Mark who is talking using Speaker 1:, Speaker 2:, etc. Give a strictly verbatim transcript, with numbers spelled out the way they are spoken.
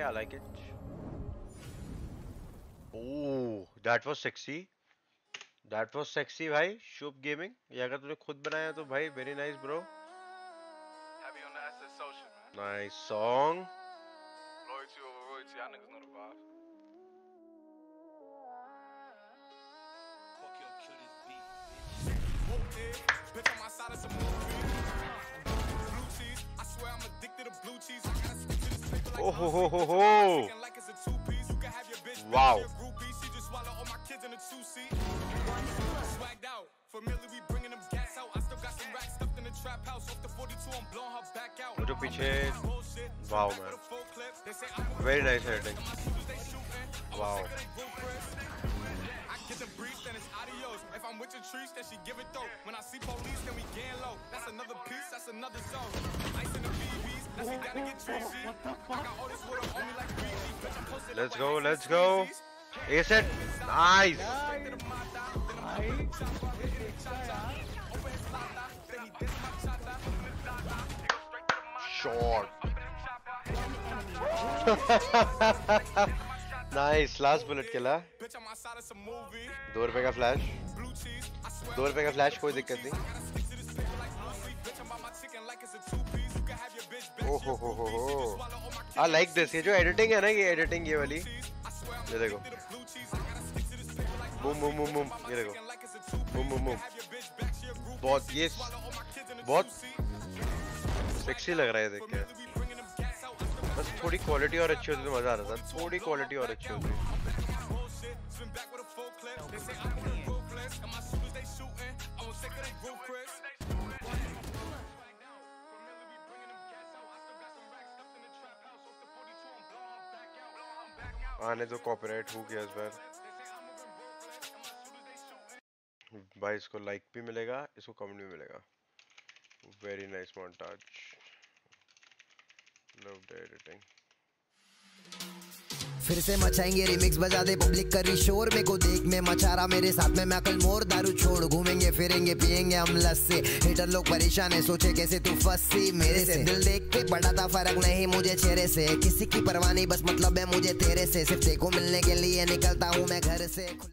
Speaker 1: I like it. Oh, that was sexy. That was sexy भाई. Shubh Gaming. ये अगर तूने खुद बनाया तो भाई very nice bro.
Speaker 2: Happy on the Asus social, man.
Speaker 1: Nice song.
Speaker 2: Loyalty over royalty. Y'all niggas know the vibe. Fuck your kill this beat, bitch. Bitch on my side of some movie. Blue cheese. I swear I'm addicted to blue cheese. I gotta stick to this paper like
Speaker 1: Oh ho ho ho ho.
Speaker 2: like it's a two piece. You can have your bitch.
Speaker 1: Wow.
Speaker 2: She just swallow all my kids in a two seat. Swagged out. Familiar, we bringing them gas out. I still got some racks stuffed in the trap house. Off the forty-two, I'm blowing her back out.
Speaker 1: वो जो पीछे. Wow man. Very nice editing. Wow.
Speaker 2: Get the brief, then it's adios. If I'm with your trees, then she give it though. When I see police, then we gang low. That's another piece, that's another zone. Ice in the B Bs, that's me down to get treachy. I got all this water on me like B G.
Speaker 1: Let's go, let's go. Ace it. Nice. Short. Nice. Last bullet killa. दो रुपए का flash. दो रुपए का flash कोई दिक्कत नहीं. Oh ho ho ho ho. I like this. ये जो editing है ना, ये editing ये वाली. ये देखो. Boom boom boom boom. ये देखो. Boom boom boom. बहुत ये बहुत sexy लग रहा है देख के. बस थोड़ी क्वालिटी और अच्छी होती तो मजा आ रहा था. थोड़ी क्वालिटी और अच्छी होती. आने तो कॉपीराइट हो गया इस बार. भाई इसको लाइक भी मिलेगा, इसको कमेंट भी मिलेगा. Very nice montage. Love the editing.
Speaker 3: फिर से मचाएंगे रिमिक्स, बजा दे पब्लिक करी शोर. मेरे को देख में मचारा मेरे साथ में मैं कल मोर. दारू छोड़ घूमेंगे फिरेंगे पिएंगे हम लस्सी. हेटर लोग परेशान है सोचे कैसे तू फंसी मेरे से. दिल देख के बड़ा था फर्क नहीं मुझे चेहरे से. किसी की परवाह नहीं बस मतलब है मुझे तेरे से. सिर्फ देखो मिलने के लिए निकलता हूँ मैं घर से.